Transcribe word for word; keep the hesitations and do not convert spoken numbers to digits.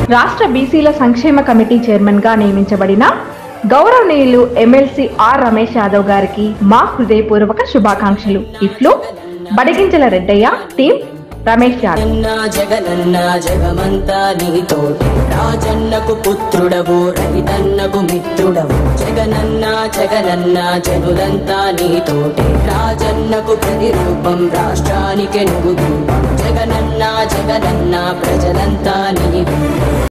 రాష్ట్ర బీసీల సంక్షేమ కమిటీ చైర్మన్ గా నియమించబడిన గౌరవనీయులు ఎమ్మెల్సీ ఆర్ రమేష్ యాదవ్ గారికి మా హృదయపూర్వక శుభాకాంక్షలు. ఇట్లు బడిగించల రెడ్డయ్య, టీం రమేష్ యాదవ్. జగనన్న జగమంతా నీతోటి, రాజన్నకు పుత్రుడవు, రైతన్నకు మిత్రుడవు. జగనన్న జగనన్న జనులంతా నీతోటి, రాజన్నకు ప్రతిరూపం, రాష్ట్రానికి నువ్వు. జగనన్న జగనన్న ప్రజలంతా నీవు.